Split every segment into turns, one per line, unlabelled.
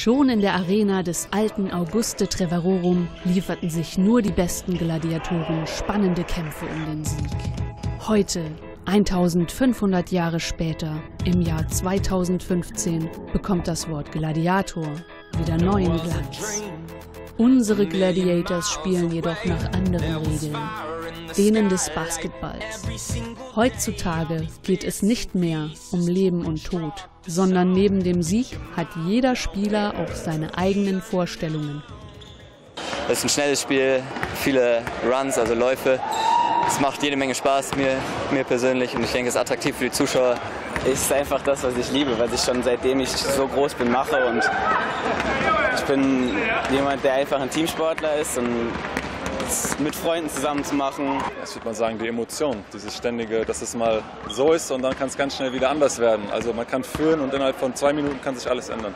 Schon in der Arena des alten Auguste Treverorum lieferten sich nur die besten Gladiatoren spannende Kämpfe um den Sieg. Heute, 1500 Jahre später, im Jahr 2015, bekommt das Wort Gladiator wieder neuen Glanz. Unsere Gladiators spielen jedoch nach anderen Regeln, denen des Basketballs. Heutzutage geht es nicht mehr um Leben und Tod, sondern neben dem Sieg hat jeder Spieler auch seine eigenen Vorstellungen.
Es ist ein schnelles Spiel, viele Runs, also Läufe. Es macht jede Menge Spaß, mir persönlich, und ich denke, es ist attraktiv für die Zuschauer.
Es ist einfach das, was ich liebe, was ich schon seitdem ich so groß bin mache, und ich bin jemand, der einfach ein Teamsportler ist, und es mit Freunden zusammen zu machen.
Das würde man sagen, die Emotion, dieses ständige, dass es mal so ist und dann kann es ganz schnell wieder anders werden. Also man kann führen und innerhalb von 2 Minuten kann sich alles ändern.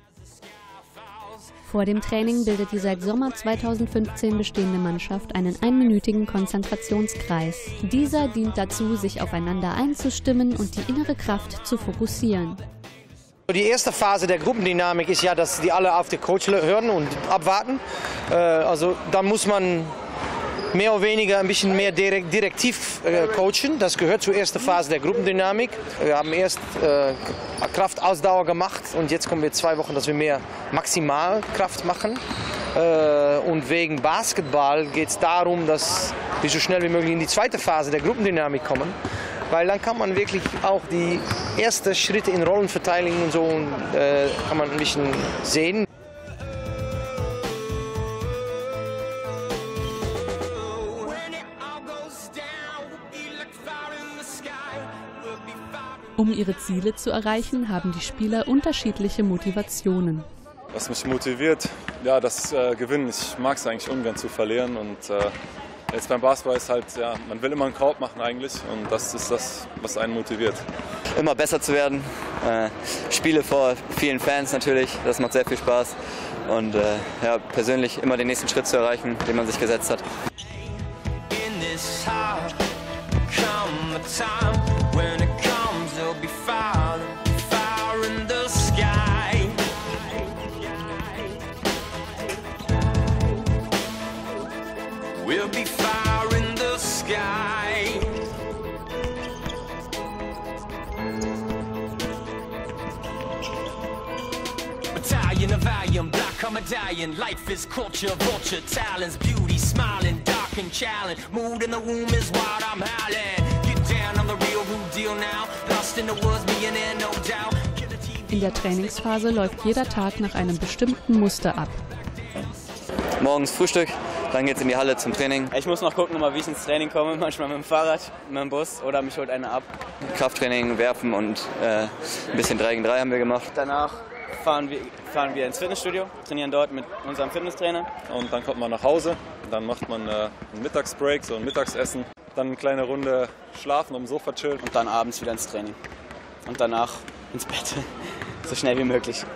Vor dem Training bildet die seit Sommer 2015 bestehende Mannschaft einen einminütigen Konzentrationskreis. Dieser dient dazu, sich aufeinander einzustimmen und die innere Kraft zu fokussieren.
Die erste Phase der Gruppendynamik ist ja, dass die alle auf den Coach hören und abwarten. Also da muss man mehr oder weniger ein bisschen mehr direktiv coachen. Das gehört zur ersten Phase der Gruppendynamik. Wir haben erst Kraftausdauer gemacht und jetzt kommen wir 2 Wochen, dass wir mehr Maximalkraft machen. Und wegen Basketball geht es darum, dass wir so schnell wie möglich in die zweite Phase der Gruppendynamik kommen. Weil dann kann man wirklich auch die ersten Schritte in Rollenverteilung und so kann man ein bisschen sehen.
Um ihre Ziele zu erreichen, haben die Spieler unterschiedliche Motivationen.
Was mich motiviert, ja, das Gewinnen. Ich mag es eigentlich ungern zu verlieren, und jetzt beim Basketball ist halt, ja, man will immer einen Korb machen eigentlich, und das ist das, was einen motiviert.
Immer besser zu werden, Spiele vor vielen Fans natürlich, das macht sehr viel Spaß, und ja, persönlich immer den nächsten Schritt zu erreichen, den man sich gesetzt hat.
We'll be fire in the sky. Battalion of iron, black medallion. Life is culture, vulture, talents, beauty, smiling, dark and challenge. Mood in the womb is wild, I'm howling. Get down on the real deal now. Lost in the woods, millionaire, no doubt.
In der Trainingsphase läuft jeder Tag nach einem bestimmten Muster ab.
Morgens Frühstück, dann geht's in die Halle zum Training.
Ich muss noch gucken, wie ich ins Training komme, manchmal mit dem Fahrrad, mit dem Bus, oder mich holt einer ab.
Krafttraining, Werfen und ein bisschen 3 gegen 3 haben wir gemacht.
Danach fahren wir ins Fitnessstudio, trainieren dort mit unserem Fitnesstrainer.
Und dann kommt man nach Hause, dann macht man einen Mittagsbreak, so ein Mittagsessen, dann eine kleine Runde schlafen, auf dem Sofa chillen.
Und dann abends wieder ins Training. Und danach ins Bett, so schnell wie möglich.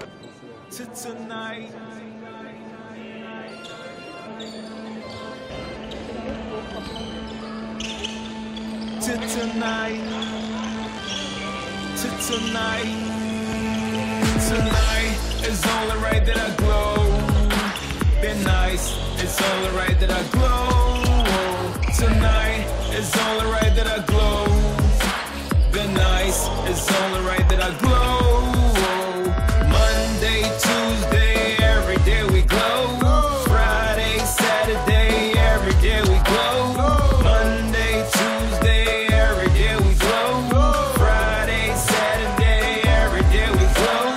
Tonight, it's only right that I glow. Been nice, it's only right that I glow. Tonight, it's only right that I glow. Been nice, it's only right that I glow. Monday, Tuesday, every day we glow. Friday, Saturday, every day we glow. Monday, Tuesday, every day we glow. Friday, Saturday, every day we glow.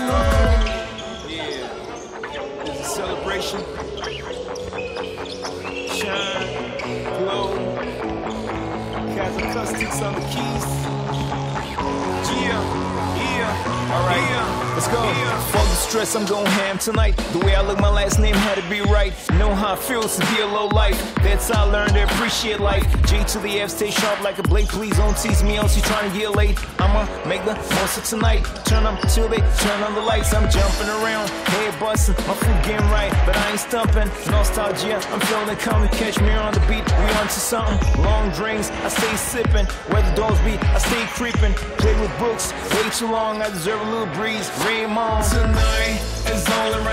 Yeah, it's a celebration. Shine, glow. Acoustics on the keys. Alright, let's go. Fuck the stress, I'm going ham tonight. The way I look, my last name had to be right. Know how it feels to be a low life. That's how I learned to appreciate life. J to the F, stay sharp like a blade. Please don't tease me, else you trying to get late. I'ma make the most of tonight. Turn up till they turn on the lights. I'm jumping around, head busting, my foot getting right, but I ain't stumping. Nostalgia, I'm feeling it coming. Catch me on the beat, we onto something. Long drinks, I stay sipping. Where the dogs be, I stay creeping. Play with books, way too long, I deserve a little breeze. Raymond. Tonight is only right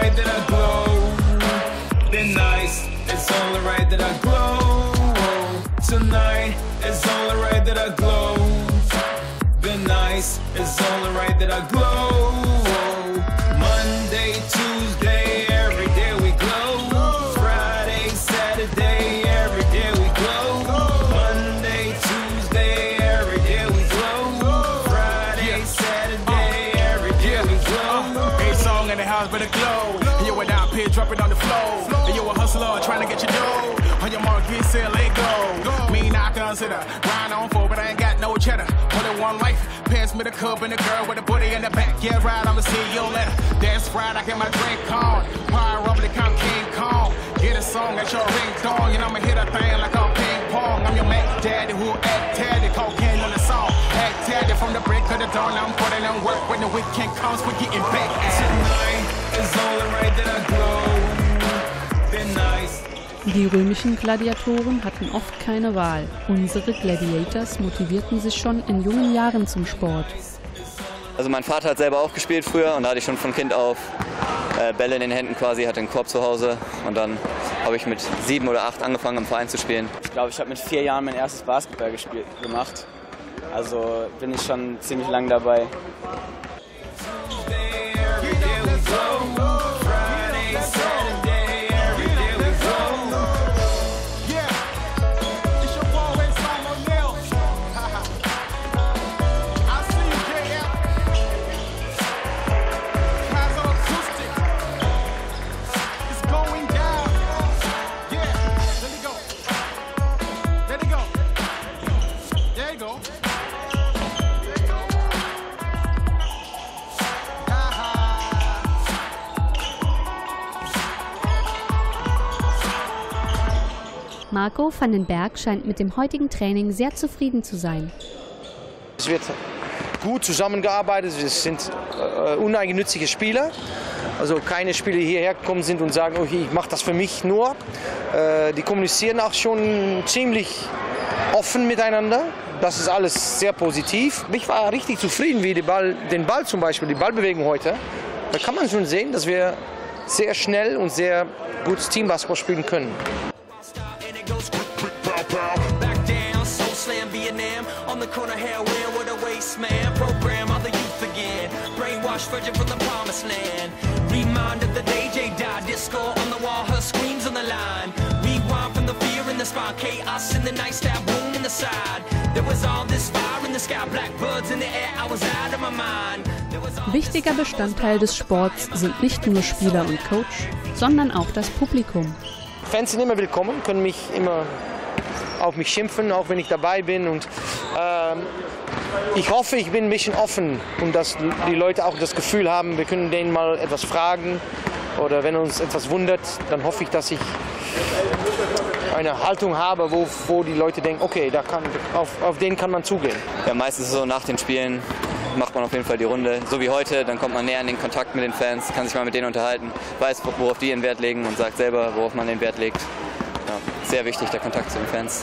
right that I glow. Been nice, it's only right that I glow. Tonight, it's only right that I glow. Been nice, it's only right that I glow. Monday, Tuesday, every day we glow. Friday, Saturday, every day we glow. Monday, Tuesday, every day we glow. Friday, Saturday, every day we glow.
Every song in the house but a glow. And you went out here dropping on the floor. And you a hustler trying to get your dough. On your mark, get set, let go. Me not consider grind on for, but I ain't got no cheddar. Only one life. Pass me the cup and the girl with the booty in the back. Yeah, right, I'ma see you later. That's right, I get my drink on. Power up, they come King Kong. Get a song at your ringtone, and I'ma hit a thing like a ping pong. I'm your Mac Daddy who act daddy, cocaine on the song. Act daddy from the break of the dawn. I'm putting in work when the weekend comes. We're getting back at it.
Tonight is only right that I glow. Been nice.
Die römischen Gladiatoren hatten oft keine Wahl. Unsere Gladiators motivierten sich schon in jungen Jahren zum Sport.
Also mein Vater hat selber auch gespielt früher und da hatte ich schon von Kind auf Bälle in den Händen quasi, hatte einen Korb zu Hause und dann habe ich mit 7 oder 8 angefangen im Verein zu spielen.
Ich glaube, ich habe mit 4 Jahren mein erstes Basketball gemacht. Also bin ich schon ziemlich lang dabei.
Marco van den Berg scheint mit dem heutigen Training sehr zufrieden zu sein.
Es wird gut zusammengearbeitet, es sind uneigennützige Spieler. Also keine Spieler, die hierher gekommen sind und sagen, okay, ich mache das für mich nur. Die kommunizieren auch schon ziemlich offen miteinander. Das ist alles sehr positiv. Ich war richtig zufrieden, wie den Ball zum Beispiel, die Ballbewegung heute. Da kann man schon sehen, dass wir sehr schnell und sehr gutes Teambasketball spielen können.
Wichtiger Bestandteil des Sports sind nicht nur Spieler und Coach, sondern auch das Publikum.
Fans sind immer willkommen, können mich immer auf mich schimpfen, auch wenn ich dabei bin. Und ich hoffe, ich bin ein bisschen offen und dass die Leute auch das Gefühl haben, wir können denen mal etwas fragen oder wenn uns etwas wundert, dann hoffe ich, dass ich eine Haltung habe, wo die Leute denken, okay, auf den kann man zugehen.
Ja, meistens so nach den Spielen macht man auf jeden Fall die Runde, so wie heute, dann kommt man näher in den Kontakt mit den Fans, kann sich mal mit denen unterhalten, weiß, worauf die ihren Wert legen und sagt selber, worauf man den Wert legt. Ja, sehr wichtig, der Kontakt zu den Fans.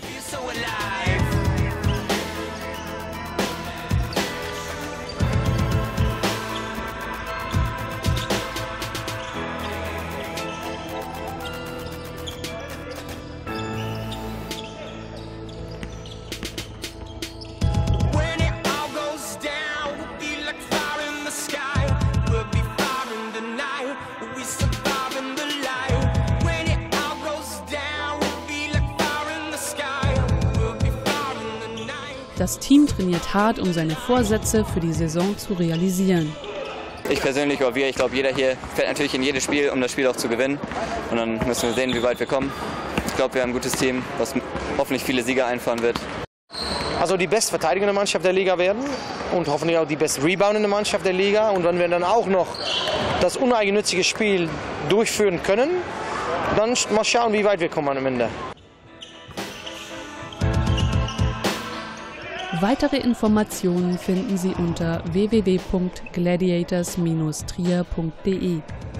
Das Team trainiert hart, um seine Vorsätze für die Saison zu realisieren.
Ich persönlich oder wir, ich glaube, jeder hier fährt natürlich in jedes Spiel, um das Spiel auch zu gewinnen. Und dann müssen wir sehen, wie weit wir kommen. Ich glaube, wir haben ein gutes Team, was hoffentlich viele Sieger einfahren wird.
Also die bestverteidigende Mannschaft der Liga werden und hoffentlich auch die best reboundende Mannschaft der Liga. Und wenn wir dann auch noch das uneigennützige Spiel durchführen können, dann mal schauen, wie weit wir kommen am Ende.
Weitere Informationen finden Sie unter www.gladiators-trier.de.